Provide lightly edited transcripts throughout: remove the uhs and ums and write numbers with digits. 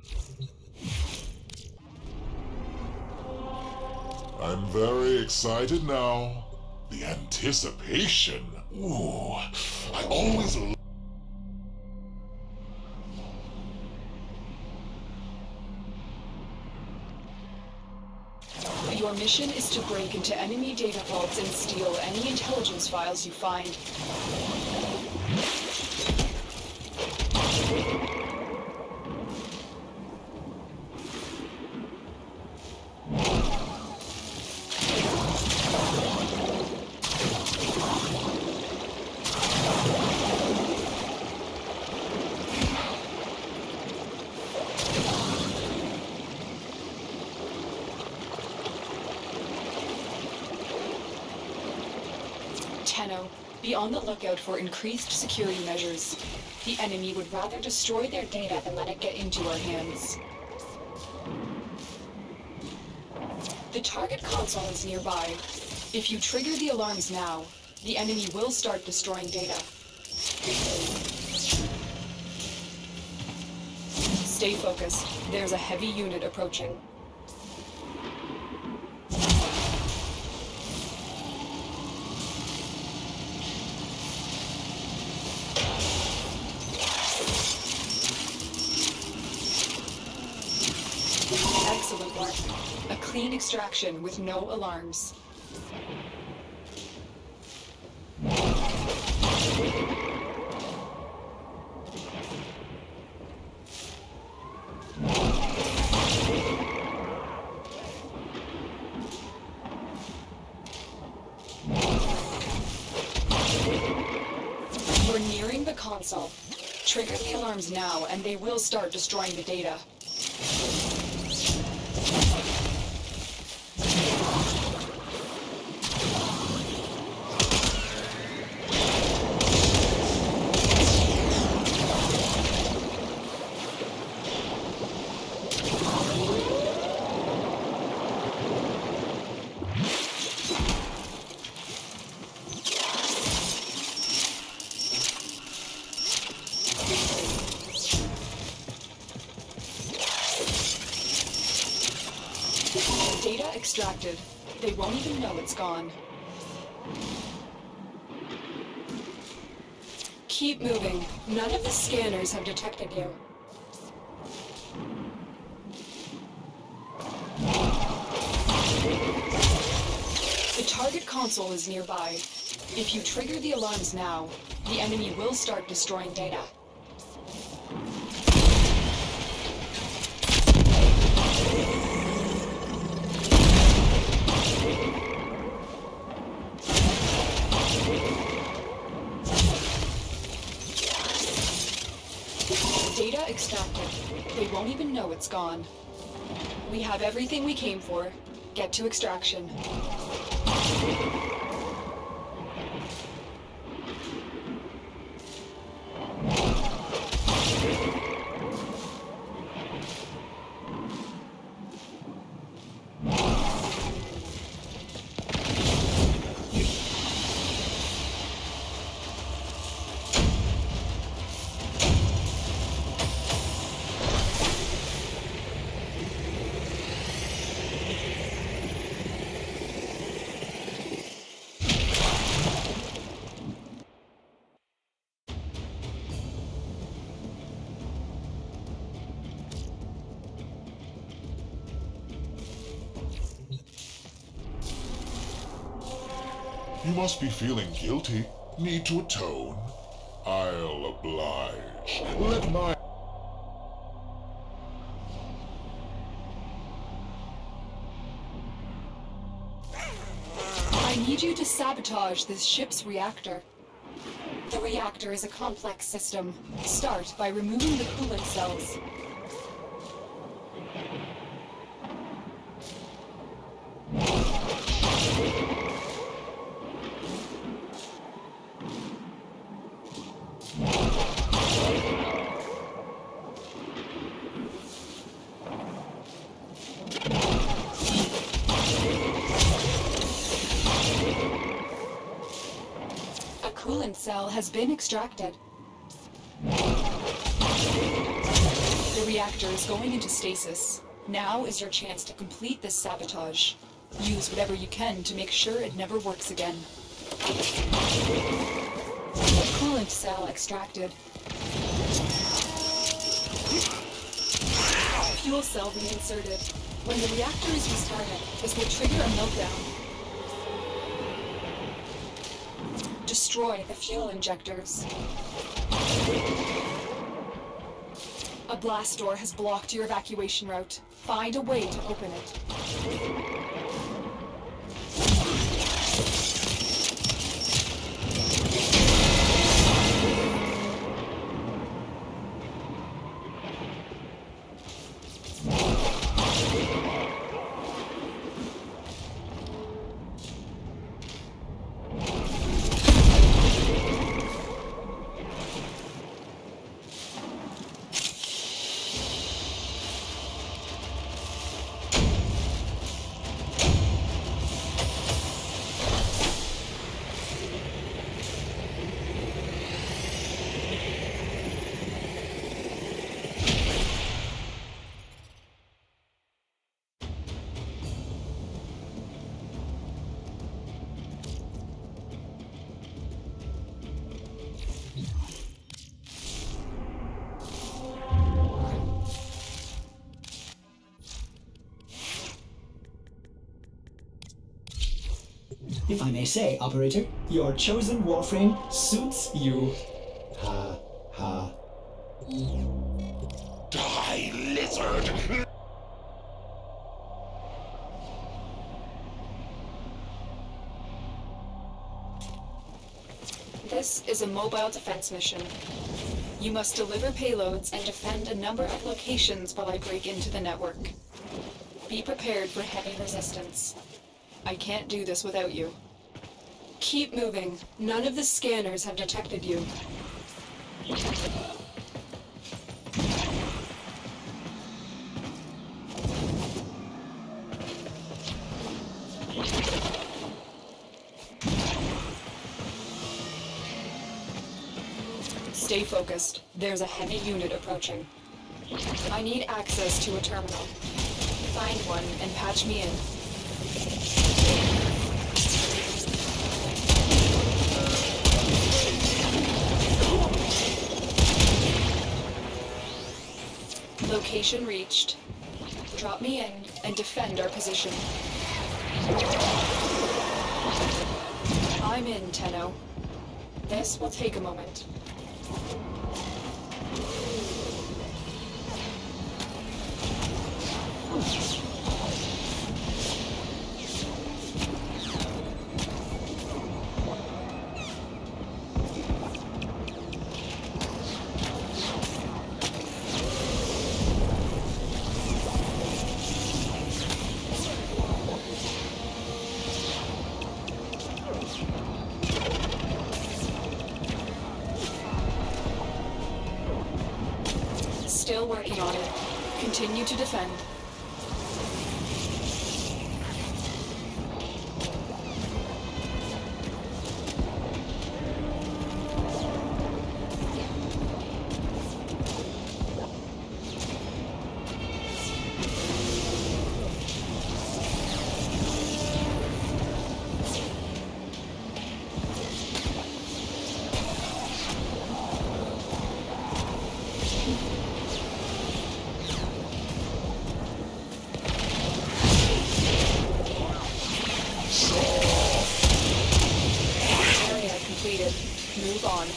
I'm very excited now. The anticipation. Ooh, I always Your mission is to break into enemy data vaults and steal any intelligence files you find. Tenno, be on the lookout for increased security measures. The enemy would rather destroy their data than let it get into our hands. The target console is nearby. If you trigger the alarms now, the enemy will start destroying data. Stay focused. There's a heavy unit approaching. Excellent work. A clean extraction with no alarms. You're nearing the console. Trigger the alarms now, and they will start destroying the data. Data extracted. They won't even know it's gone. Keep moving. None of the scanners have detected you. The target console is nearby. If you trigger the alarms now, the enemy will start destroying data. Data extracted. They won't even know it's gone. We have everything we came for. Get to extraction. You must be feeling guilty. Need to atone? I'll oblige. Let my... I need you to sabotage this ship's reactor. The reactor is a complex system. Start by removing the coolant cells. A coolant cell has been extracted. The reactor is going into stasis. Now is your chance to complete this sabotage. Use whatever you can to make sure it never works again. Coolant cell extracted. Fuel cell reinserted. When the reactor is restarted, this will trigger a meltdown. Destroy the fuel injectors. A blast door has blocked your evacuation route. Find a way to open it. If I may say, Operator, your chosen warframe suits you. Ha, ha. Die, lizard! This is a mobile defense mission. You must deliver payloads and defend a number of locations while I break into the network. Be prepared for heavy resistance. I can't do this without you. Keep moving. None of the scanners have detected you. Stay focused. There's a heavy unit approaching. I need access to a terminal. Find one and patch me in. Location reached. Drop me in and defend our position. I'm in, Tenno. This will take a moment. Still working on it. Continue to defend. Move on.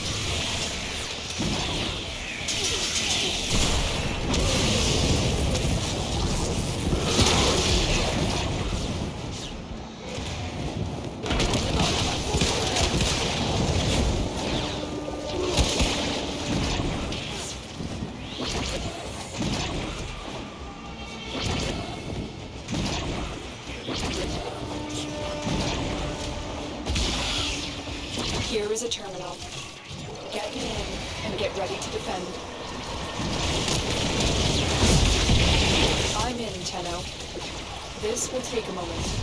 Here is a terminal. Get me in and get ready to defend. I'm in, Tenno. This will take a moment.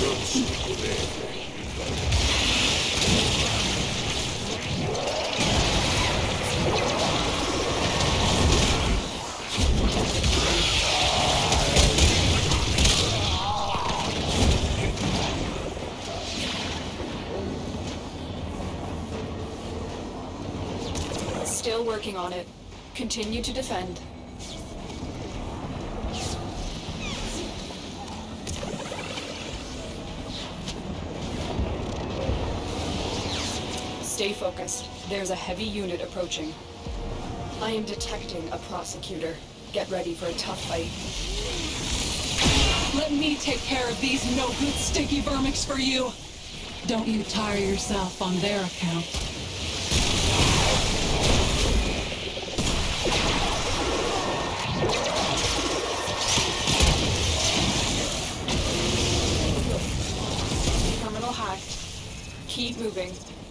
Still working on it. Continue to defend. Stay focused. There's a heavy unit approaching. I am detecting a prosecutor. Get ready for a tough fight. Let me take care of these no-good sticky vermix for you. Don't you tire yourself on their account. Terminal hacked. Keep moving.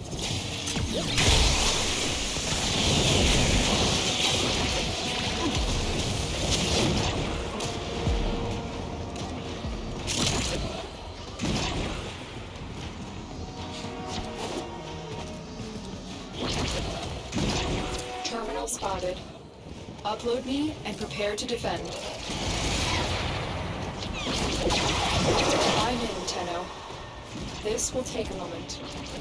Terminal spotted. Upload me and prepare to defend. I'm in, Tenno. This will take a moment.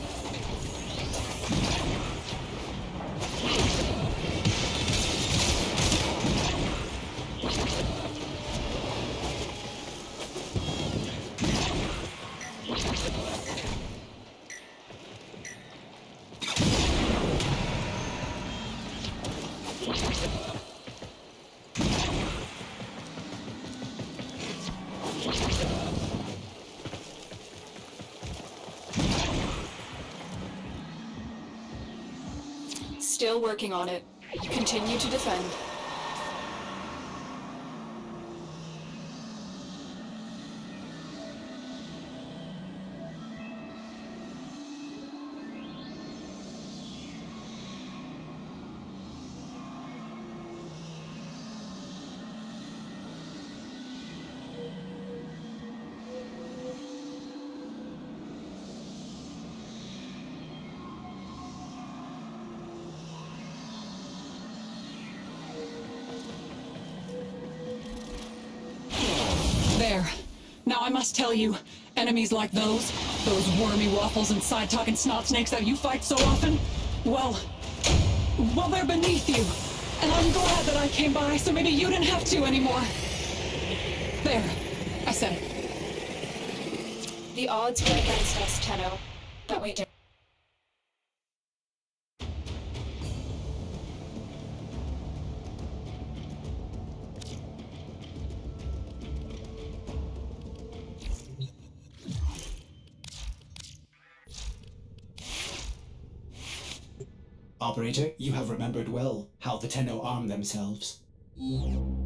Still working on it. Continue to defend. There. Now I must tell you, enemies like those wormy waffles and side-talking snot snakes that you fight so often, well, they're beneath you. And I'm glad that I came by, so maybe you didn't have to anymore. There. I said it. The odds were against us, Tenno, but we did. Operator, you have remembered well how the Tenno arm themselves.